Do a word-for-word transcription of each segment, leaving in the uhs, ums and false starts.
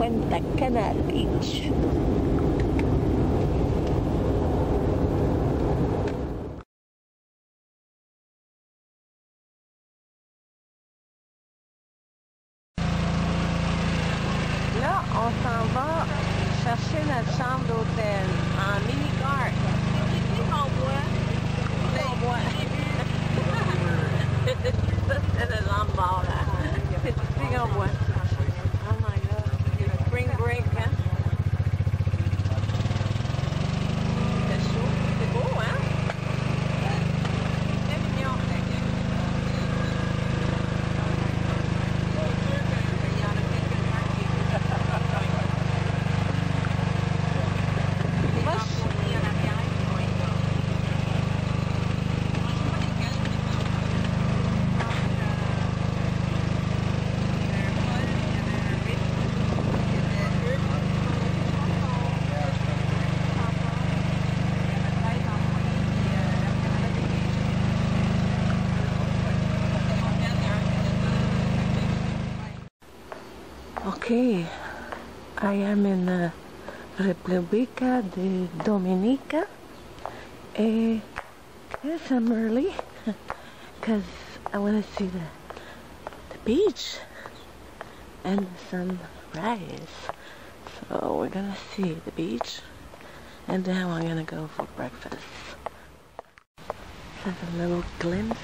Punta Canal Beach. Là, on s'en va chercher notre chambre d'hôtel en mini-kart. C'est qui qu'on voit? On voit. Ça, c'est le jambon, là. C'est ici qu'on voit. Oh my god. C'est spring break, hein? C'est chaud. C'est beau, hein? C'est mignon. Okay, I am in the República de Dominica. Uh, yes, I'm early because I want to see the, the beach and the sunrise. So we're gonna see the beach and then we're gonna go for breakfast. Have a little glimpse.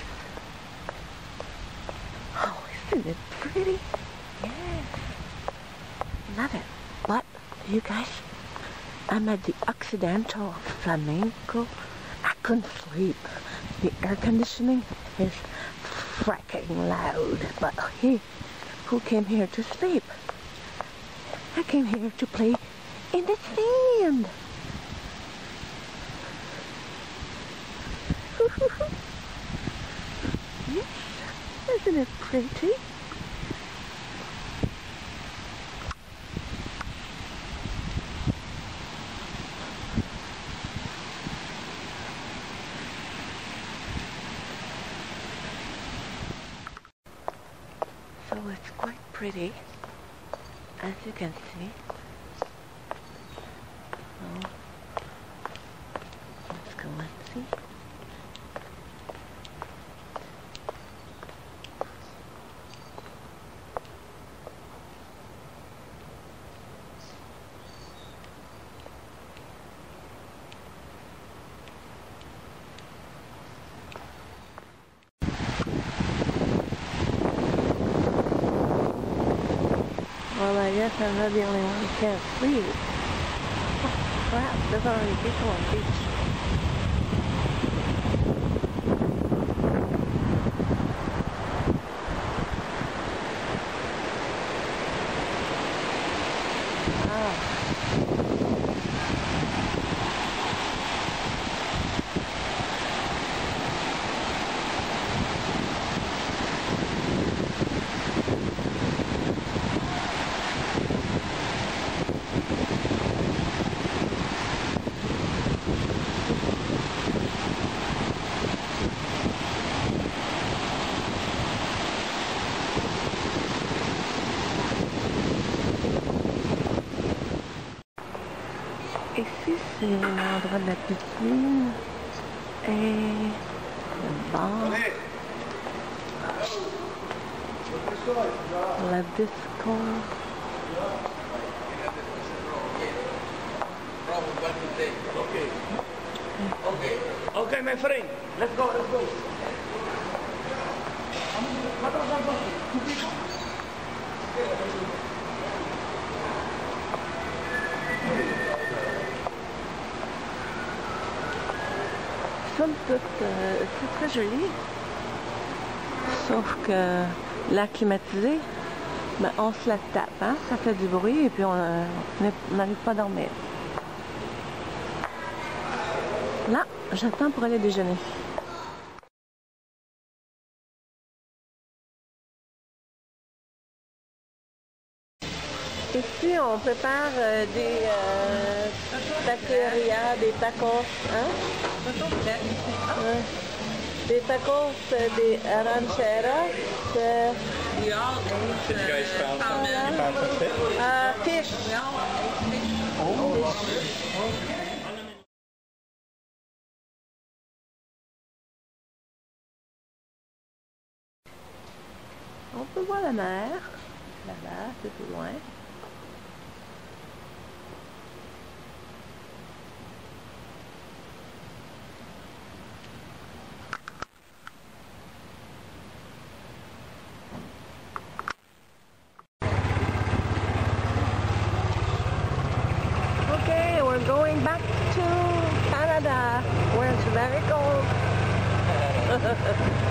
Oh, isn't it pretty? Yes. Love it. But you guys, I'm at the Occidental Flamenco. I couldn't sleep. The air conditioning is fracking loud. But hey, who came here to sleep? I came here to play in the sand. Yes, isn't it pretty? So it's quite pretty, as you can see. So let's go and see. Well, I guess I'm not the only one who can't sleep. Oh, crap, there's already people on the beach. Wow. Ici, c'est l'endroit de la piscine et le bar, la disco. Okay. Okay. Okay, my friend. Let's go. Let's go. Somme toute, euh, c'est très joli, sauf que l'air climatisé, ben, on se la tape, hein? Ça fait du bruit et puis on n'arrive pas à dormir. Là, j'attends pour aller déjeuner. Ici, on prépare euh, des euh, taqueria, des tacos, hein? Ouais. Des tacos, des rancheras, We all ate Did you guys found some, salmon. you found some fish? Uh, fish. We all ate fish. On peut voir la mer, là-bas, un peu plus loin. Okay, we're going back to Canada, where it's very cold.